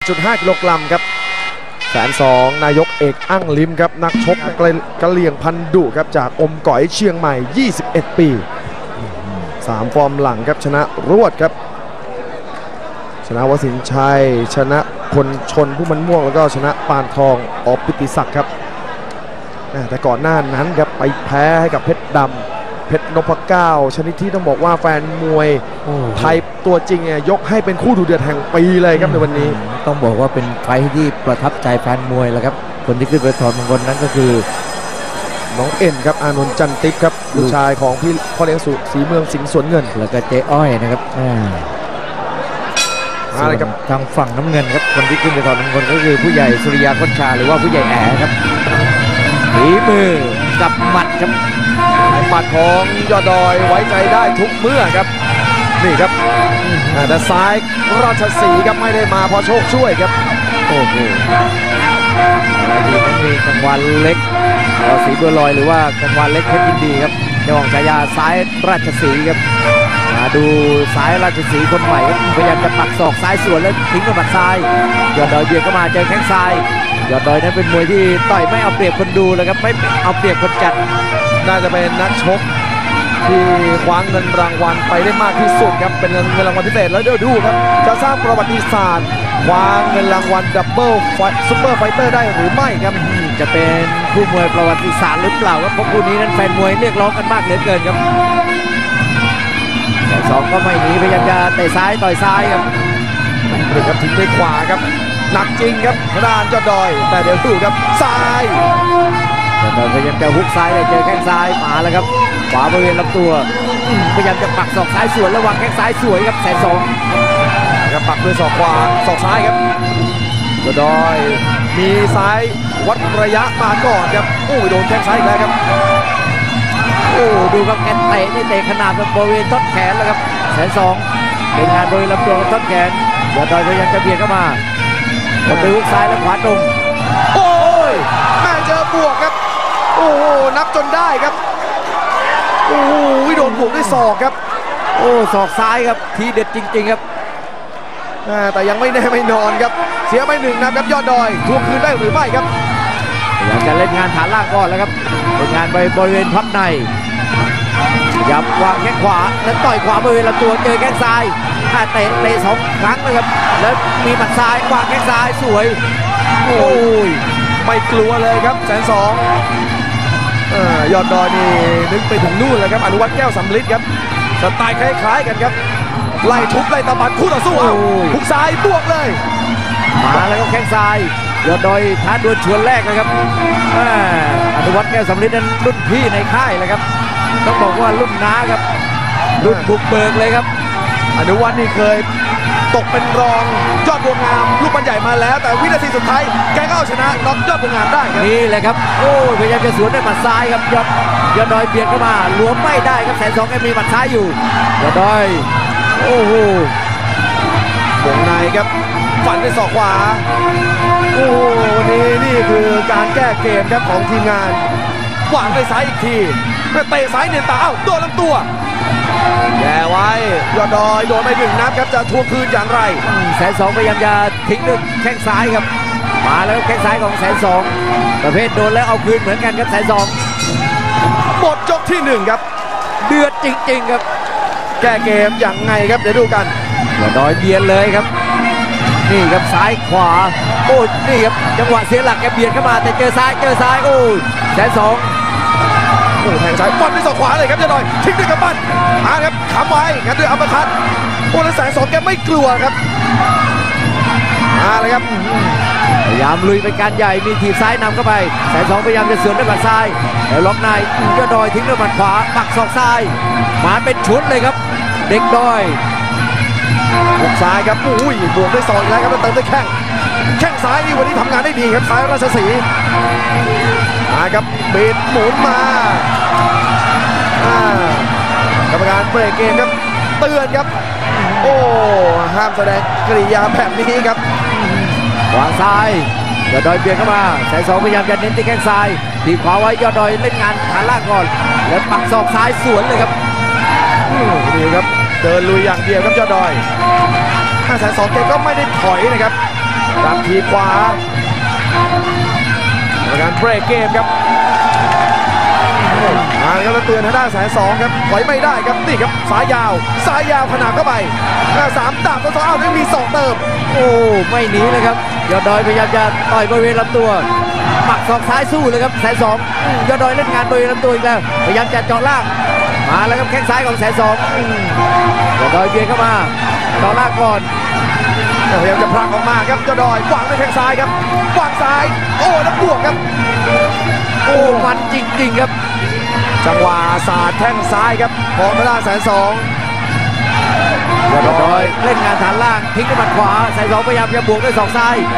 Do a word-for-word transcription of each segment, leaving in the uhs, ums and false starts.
จุดห้า กิโลกรัมครับแสนสองนายกเอกอั้งลิมครับนักชกกะเหลี่ยงพันดุครับจากอมก๋อยเชียงใหม่ยี่สิบเอ็ดปีสามฟอร์มหลังครับชนะรวดครับชนะวสินชัยชนะคนชนผู้มันม่วงแล้วก็ชนะปานทองอปิติศักดิ์ครับแต่ก่อนหน้านั้นครับไปแพ้ให้กับเพชรดำเพชรนพเก้าชนิดที่ต้องบอกว่าแฟนมวยไทยตัวจริงเนี่ยยกให้เป็นคู่ดูเดือดแห่งปีเลยครับในวันนี้ต้องบอกว่าเป็นไฟที่ประทับใจแฟนมวยแล้วครับคนที่ขึ้นไปถอดมงคลนั้นก็คือน้องเอ็นครับอานนท์จันทิพย์ครับลูกชายของพี่พ่อเลี้ยงสุศรีเมืองสิงห์สวนเงินแล้วก็เจ๊อ้อยนะครับอะไรครับทางฝั่งน้ำเงินครับคนที่ขึ้นไปถอดมงคลก็คือผู้ใหญ่สุริยาค้นชาหรือว่าผู้ใหญ่แอ๋ครับฝีมือกับหมัดครับหมัดของยอดดอยไว้ใจได้ทุกเมื่อครับนี่ครับแต่ซ้ายราชสีห์ครับไม่ได้มาเพราะโชคช่วยครับโอ้โหดีนั้นมีกังวานเล็กราศีบัวลอยหรือว่ากังวานเล็กเพชรยินดีครับเจ้าของฉายาซ้ายราชสีห์ครับมาดูซ้ายราชสีห์คนใหม่ครับพยายามจะปักศอกซ้ายสวนแล้วทิ้งด้วยหมัดซ้ายยอดดอยเบียดเข้ามาเจอแข้งซ้ายยอดดอยนั้นเป็นมวยที่ต่อยไม่เอาเปรียบคนดูเลยครับไม่เอาเปรียบคนจัดน่าจะเป็นนักชกที่คว้าเงินรางวัลไปได้มากที่สุดครับเป็นเงินรางวัลพิเศษแล้วเดี๋ยวดูครับจะสร้างประวัติศาสตร์คว้าเงินรางวัลดับเบิลซุปเปอร์ไฟเตอร์ได้หรือไม่ครับจะเป็นคู่มวยประวัติศาสตร์หรือเปล่าครับเพราะคู่นี้นั้นแฟนมวยเรียกร้องกันมากเหลือเกินครับแต่สองก็ไม่หนีพยายามจะเตะซ้ายต่อยซ้ายครับหรือครับทิ้งด้วยขวาครับหนักจริงครับด้านยอดดอยแต่เดี๋ยวดูครับซ้ายยอดดอยพยายามจะฮุกซ้ายเลยเจอแข้งซ้ายมาแล้วครับขวาบริเวณลำตัวพยายามจะปักศอกซ้ายสวนระวังแข้งซ้ายสวยครับแสนสองครับปักด้วยศอกขวาศอกซ้ายครับยอดดอยมีซ้ายวัดระยะมาก่อนครับโอ้โดนแข้งซ้ายอีกแล้วครับโอ้ดูครับแกเตะนี่เตะขนาดบริเวณต้นแขนแล้วครับแสนสองเป็นงานบริเวณลำตัวกับต้นแขนยอดดอยพยายามจะเบียดเข้ามาก็ไปฮุกซ้ายแล้วขวาตรงโอ้ยแม่เจอบวกครับโอ้โหนับจนได้ครับโอ้โหโดนบวกด้วยศอกครับโอ้ศอกซ้ายครับทีเด็ดจริงๆครับแต่ยังไม่แน่ไม่นอนครับเสียไปหนึ่งนะครับยอดดอยทวงคืนได้หรือไม่ครับอยากจะเล่นงานฐานล่างก่อนแล้วครับเล่นงานไปบริเวณพับในยับวางแข้งขวาแล้วต่อยขวาบริเวณลำตัวเจอแข้งซ้ายเตะเตะสองครั้งนะครับแล้วมีหมัดซ้ายวางแข้งซ้ายสวยโอ้ยไม่กลัวเลยครับแสนสองยอดดอยนี่นึกไปถึงนู่นเลยครับอนุวัฒน์แก้วสำลิดครับสไตล์คล้ายๆกันครับไล่ทุบไล่ตะบัดคู่ต่อสู้เอาหุกซ้ายบวกเลยมาแล้วก็แข้งซ้ายยอดดอยท้าดวลชวนแรกนะครับอนุวัฒน์แก้วสำลิดนั้นรุ่นพี่ในค่ายเลยครับต้องบอกว่ารุ่นน้าครับรุ่นบุกเบิกเลยครับอนุวัฒน์นี่เคยตกเป็นรองยอดบัวงามลูกบอลใหญ่มาแล้วแต่วินาทีสุดท้ายแกก็เอาชนะน็อกยอดบัวงามได้ครับนี่แหละครับโอ้พยายามจะสวนด้วยหมัดซ้ายครับยอดยอดดอยเบียดเข้ามาหลวมไม่ได้ครับแสนสองแกมีหมัดซ้ายอยู่ยอดดอยโอ้โหวงในครับฟันด้วยศอกขวาโอ้โหวันนี้นี่คือการแก้เกมครับของทีมงานวางด้วยซ้ายอีกทีเตะซ้ายเนียนตาเอ้าโดนลำตัวแย่ไว้ยอดดอยโดนไปหนึ่งนัดครับจะทวงคืนอย่างไรแสนสองพยายามจะทิ้งด้วยแข้งซ้ายครับมาแล้วแข้งซ้ายของแสนสองประเภทโดนแล้วเอาคืนเหมือนกันครับแสนสองหมดยกที่หนึ่งครับเดือดจริงๆครับแก้เกมอย่างไงครับเดี๋ยวดูกันยอดดอยเบียดเลยครับนี่ครับซ้ายขวาโอ้นี่ครับจังหวะเสียหลักแกเบียดเข้ามาแต่เจอซ้ายเจอซ้ายโอ้แสนสองโอ้แทงซ้ายฟันด้วยศอกขวาเลยครับยอดดอยทิ้งด้วยกำปั้นอ่าครับขำไว้งัดด้วยอัปเปอร์คัตโอ้แล้วแสนสองแกไม่กลัวครับมาเลยครับพยายามลุยเป็นการใหญ่มีถีบซ้ายนำเข้าไปแสนสองพยายามจะสวนด้วยหมัดซ้ายแล้วล็อกในยอดดอยทิ้งด้วยหมัดขวาปักศอกซ้ายมาเป็นชุดเลยครับเด็กดอยหุกซ้ายครับอุ้ยบวกด้วยศอกอีกแล้วครับเติมด้วยแข้งแข้งซ้ายนี่วันนี้ทำงานได้ดีครับซ้ายราชสีห์มาครับบีดหมุนมากรรมการเบรกเกมครับเตือนครับโอ้ห้ามแสดงกริยาแบบนี้ครับวางซ้ายยอดดอยเบียดเข้ามาแสนสองพยายามจะเน้นที่แข้งซ้ายทีขวาไว้ยอดดอยเล่นงานขาล่างก่อนแล้วปักศอกซ้ายสวนเลยครับดีครับเดินลุยอย่างเดียวครับยอดดอยห้าแสนสองเกมก็ไม่ได้ถอยนะครับดักทีขวาในการเบรกเกมครับมาครับแล้วเตือนทางด้านแสนสองครับถอยไม่ได้ครับนี่ครับสายยาวสายยาวขนาดเข้าไปหน้าสามดาบตัวสองเอาได้มีสองเติมโอ้ไม่หนีเลยครับยอดดอยพยายามจะต่อยบริเวณลำตัวหมักศอกซ้ายสู้เลยครับแสนสองยอดดอยเล่นงานบริเวณลำตัวอีกแล้วพยายามจะเจาะล่างมาแล้วครับแข้งซ้ายของแสนสองยอดดอยเบียดเข้ามาเจาะล่างก่อนพยายามจะพลังออกมาครับยอดดอยวางด้วยแข้งซ้ายครับวางซ้ายโอ้แล้วบวกครับโอ้มันจริงๆครับจังหวะสาดแข้งซ้ายครับของทางด้านแสนสองยอดดอยเล่นงานฐานล่างทิ้งด้วยหมัดขวาแสนสองพยายามจะบวกด้วยศอกซ้าย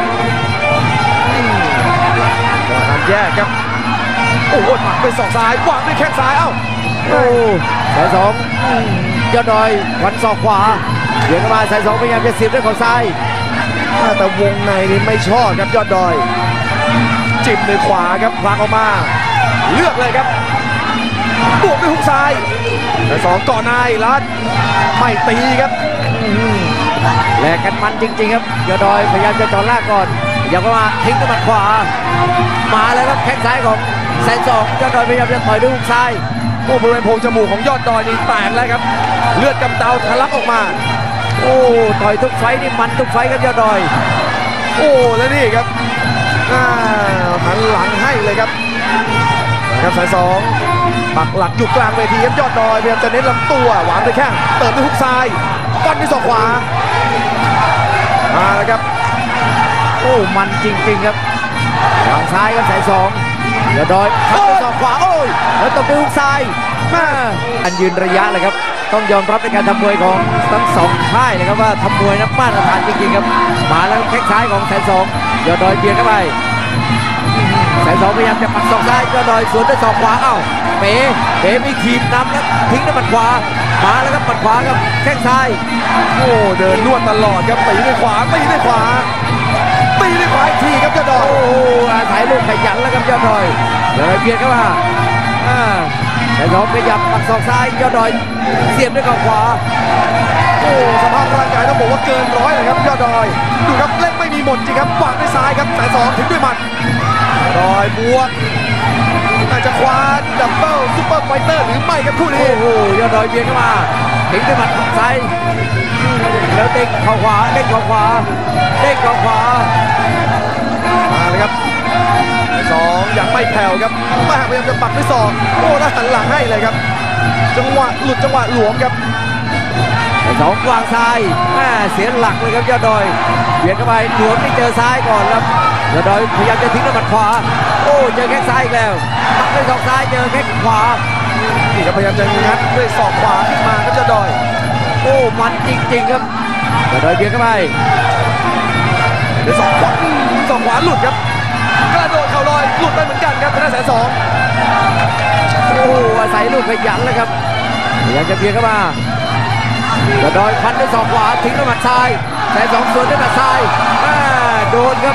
การแยกครับโอ้โหหมัดด้วยศอกซ้ายวางด้วยแข้งซ้ายเอ้าโอ้แสนสองยอดดอยวันศอกขวาเดี๋ยวมาแสนสองพยายามจะเสียบด้วยเข่าซ้ายแต่วงในนี่ไม่ชอบครับยอดดอยจิ้มด้วยขวาครับพลังออกมาเลือกเลยครับบวกด้วยฮุกซ้ายแสนสองก่อนนายลัดไม่ตีครับแลกกันมันจริงๆครับยอดดอยพยายามจะจอดล่างก่อนอยากมาทิ้งด้วยหมัดขวามาแล้วครับแข้งซ้ายของแสนสองยอดดอยพยายามจะต่อยด้วยฮุกซ้ายโอ้บริเวณโพรงจมูกของยอดดอยนี่แตกแล้วครับเลือดกำเดาทะลักออกมาโอ้ต่อยทุกไฟนี่มันทุกไฟครับยอดดอยโอ้แล้วนี่ครับหันหลังให้เลยครับนะครับสายสองปักหลักอยู่กลางเวทีครับยอดดอยพยายามจะเน้นลำตัวหวานไปแข้งเติมด้วยฮุกซ้ายฟันด้วยศอกขวามาแล้วครับโอ้มันจริงๆครับวางซ้ายครับสายสองยอดดอยทับด้วยศอกขวาโอ้ยแล้วตบด้วยฮุกซ้ายมาอันยืนระยะเลยครับต้องยอมรับในการทำมวยของทั้งสองค่ายนะครับว่าทำมวยนับมาตรฐานจริงๆครับมาแล้วแข้งซ้ายของแสนสองยอดดอยเบียดเข้าไปแสนสองพยายามจะปักศอกซ้ายยอดดอยสวนด้วยศอกขวาเอ้าเป๋เป๋มีทีมนำแล้วทิ้งด้วยหมัดขวามาแล้วครับหมัดขวาครับแข้งซ้ายโอ้เดินนวดตลอดครับตีด้วยขวาตีด้วยขวาตีด้วยขวาอีกทีครับยอดดอยโอ้อาศัยลูกขยันแล้วครับยอดดอยยอดดอยเบียดเข้ามาแสนสองขยับปักศอกซ้ายยอดดอยเสียบด้วยเข่าขวาโอ้สภาพร่างกายต้องบอกว่าเกินร้อยเลยครับยอดดอยดูครับเล่นไม่มีหมดจริงครับวางด้วยซ้ายครับแสนสองถึงด้วยหมัดดอยบวกอาจจะคว้าดับเบิลซุปเปอร์ไฟเตอร์หรือไม่ครับคู่นี้โอ้โหยอดดอยเบียดเข้ามาทิ้งด้วยหมัดซ้ายแล้วเด้งเข่าขวาเด้งเข่าขวาเด้งเข่าขวามาเลยครับสองยังไม่แผ่วครับมาพยายามจะปักด้วยศอกโอ้แล้วหันหลังให้เลยครับจังหวะหลุดจังหวะหลวมครับสองวางซ้ายแม่เสียหลักเลยครับยอดดอยเบียดเข้าไปหลวมนี่เจอซ้ายก่อนครับยอดดอยพยายามจะทิ้งด้วยหมัดขวาโอ้เจอแข้งซ้ายอีกแล้วปักด้วยศอกซ้ายเจอแข้งขวานี่ครับพยายามจะงัดด้วยศอกขวาขึ้นมาครับยอดดอยโอ้มันจริงๆครับยอดดอยเบียดเข้าไปด้วยศอกขวาศอกขวาหลุดครับกระโดดเข่าลอยหลุดไปเหมือนกันครับทางด้านแสนสองโอ้อาศัยลูกขยันเลยครับพยายามจะเบียดเข้ามายอดดอยพันด้วยศอกขวาทิ้งด้วยหมัดซ้ายแสนสองสวนด้วยหมัดซ้ายโดนครับ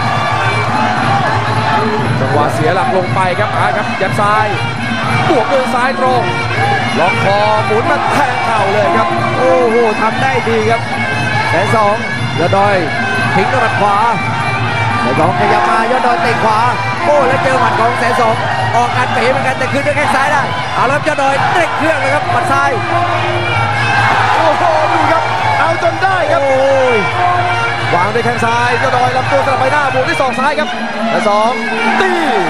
จังหวะเสียหลักลงไปครับอาครับยัดซ้ายบวกด้วยซ้ายตรงล็อกคอหมุนมาแทงเข่าเลยครับโอ้โหทำได้ดีครับแสนสองยอดดอยทิ้งด้วยหมัดขวาแสนสองขยับมายอดดอยเตะขวาโอ้แล้วเจอหมัดของแสนสองออกการเป๋เหมือนกันแต่คืนด้วยแข้งซ้ายได้เอาแล้วยอดดอยเตะเครื่องเลยครับหมัดซ้ายโอ้โหดูครับเอาจนได้ครับโอ้ยวางด้วยแข้งซ้ายยอดดอยลำตัวสลับไปหน้าบวกด้วยศอกซ้ายครับและสองตี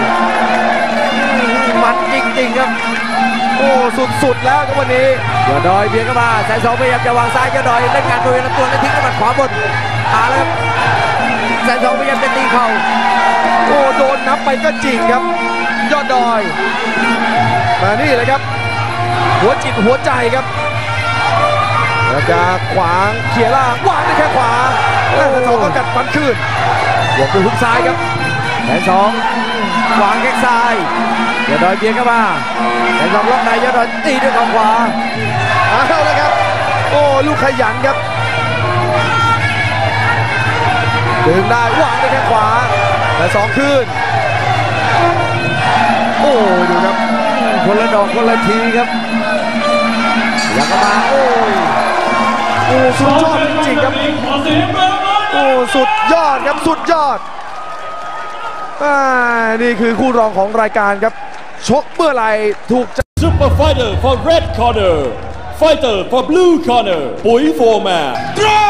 มันจริงๆครับโอ้สุดๆแล้วครับวันนี้ยอดดอยเบียดเข้ามาแสนสองพยายามจะวางซ้ายยอดดอยเล่นงานบริเวณลำตัวและทิ้งด้วยหมัดขวาบนมาแล้วครับแสนสองพยายามจะตีเข่าโอ้โดนนับไปก็จริงครับยอดดอยมานี่เลยครับหัวจิตหัวใจครับแล้วจะขวางเขี่ยล่างวางด้วยแข้งขวาแล้วแสนสองก็กัดฟันคืนบวกด้วยฮุกซ้ายครับแสนสองวางแข้งซ้ายยอดดอยเบียดเข้ามาแสนสองล็อกในยอดดอยตีด้วยขวาเอาเลยครับโอ้ลูกขยันครับดึงได้วางด้วยแข้งขวาแสนสองคืนโอ้ดูครับคนละดอกคนละทีครับอยากมาโอ้ยโอ้สุดยอดจริงๆครับโอ้สุดยอดครับสุดยอดอ่านี่คือคู่รองของรายการครับชกเมื่อไหร่ถูก Super Fighter for Red Corner Fighter for Blue Corner ปุ๋ยโฟร์แมน